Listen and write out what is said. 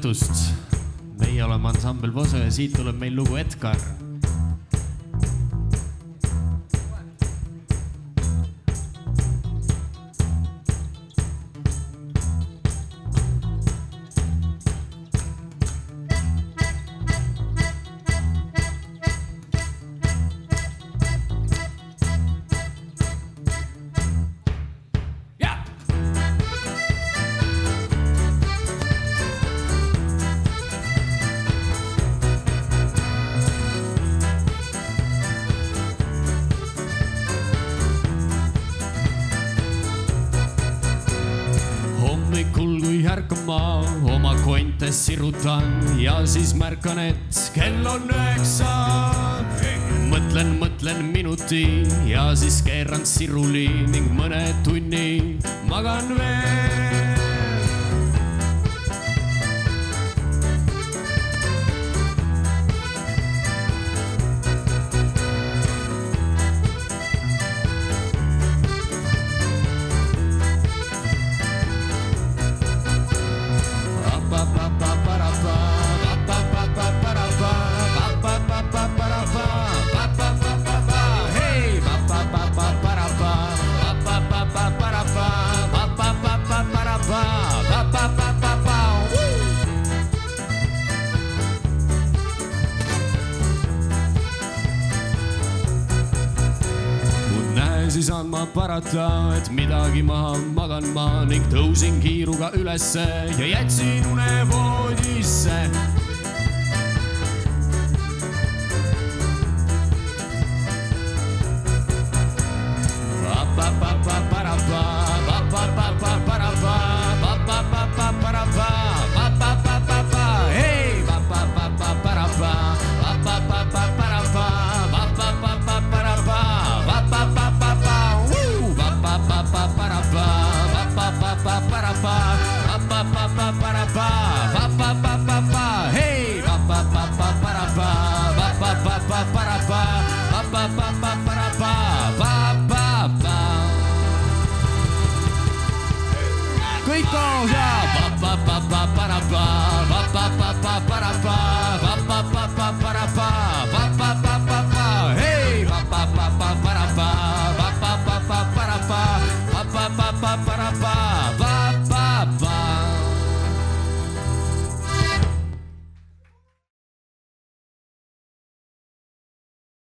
Tartust. Meie oleme ansambel Voso ja siit tuleb meil lugu Edgar. Hommikul kui ärkan ma oma konte sirutan ja siis märkan, et kell on 9. Mõtlen minuti ja siis keeran siruli ning mõne tunni magan veel. Siis saan ma parata, et midagi maha magan ma ning tõusin kiiruga ülesse ja jätsin une voodisse. Kõik koos ja